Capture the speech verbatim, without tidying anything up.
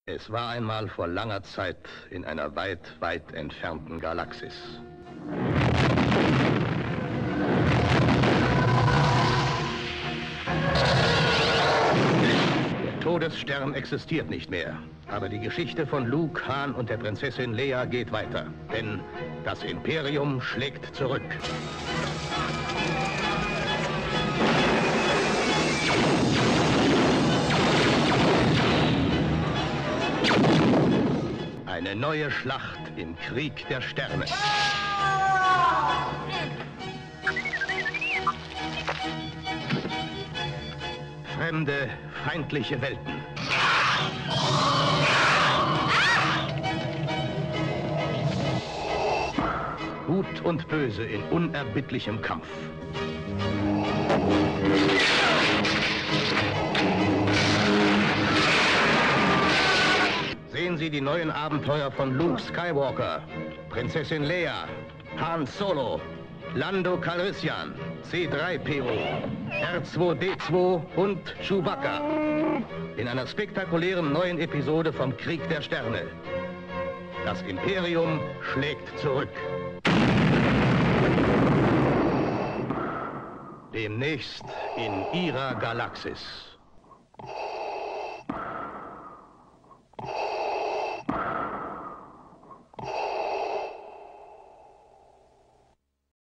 Es war einmal vor langer Zeit in einer weit, weit entfernten Galaxis. Der Todesstern existiert nicht mehr. Aber die Geschichte von Luke, Han und der Prinzessin Leia geht weiter. Denn das Imperium schlägt zurück. Eine neue Schlacht im Krieg der Sterne. Fremde, feindliche Welten. Gut und Böse in unerbittlichem Kampf. Sehen Sie die neuen Abenteuer von Luke Skywalker, Prinzessin Leia, Han Solo, Lando Calrissian, C drei P O, R zwei D zwei und Chewbacca. In einer spektakulären neuen Episode vom Krieg der Sterne. Das Imperium schlägt zurück. Demnächst in Ihrer Galaxis.